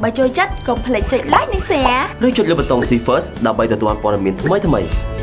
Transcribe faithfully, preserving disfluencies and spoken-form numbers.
បើចូលចិត្តកុំភ្លេចចុច like និង share ឬចុចលើប៊ូតុង See First ដើម្បីទទួលព័ត៌មានថ្មីៗ